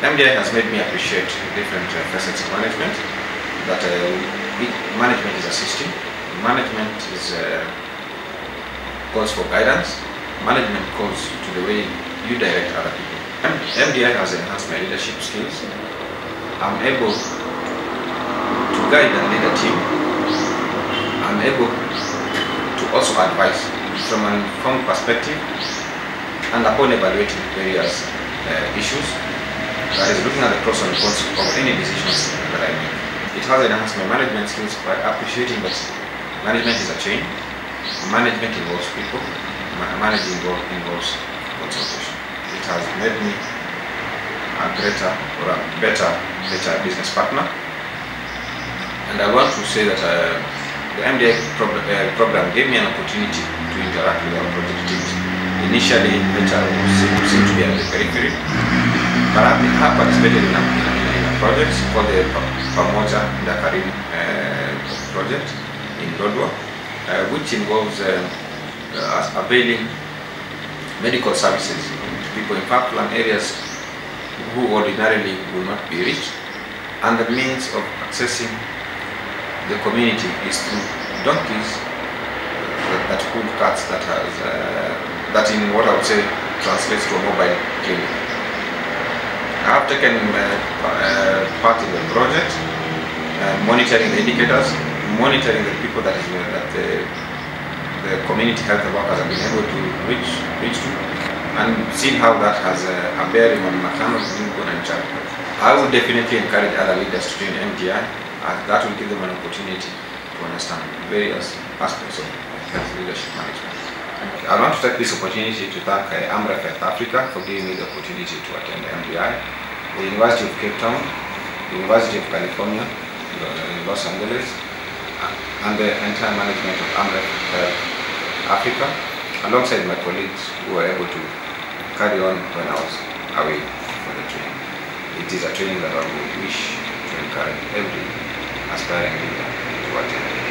MDI has made me appreciate different facets of management, that management is assisting, management is calls for guidance, management calls to the way you direct other people. MDI has enhanced my leadership skills. I'm able to guide and lead a team. I'm able to also advise from an informed perspective and upon evaluating various issues, that is looking at the pros and cons of any decisions that I make. It has enhanced my management skills by appreciating that management is a chain. Management involves people. Managing involves consultation. It has made me a greater or a better business partner. And I want to say that the MDI program gave me an opportunity to interact with our project teams. Initially, HR seemed to be at the periphery, but I have participated in a project called the Pamoja Dakarim project in Lodwar, which involves availing medical services to people in far-flung areas who ordinarily will not be reached, and the means of accessing the community is through donkeys that pull carts that in what I would say translates to a mobile clinic. I have taken part in the project, monitoring the indicators, monitoring the people that the community health workers have been able to reach to, and seeing how that has a bearing on maternal, newborn and child health. I would definitely encourage other leaders to join MDI, as that will give them an opportunity to understand various aspects of health leadership management. I want to take this opportunity to thank AMREF Africa for giving me the opportunity to attend MDI, the University of Cape Town, the University of California in Los Angeles, and the entire management of AMREF Africa, alongside my colleagues who were able to carry on when I was away for the training. It is a training that I would wish to encourage every aspiring leader to attend.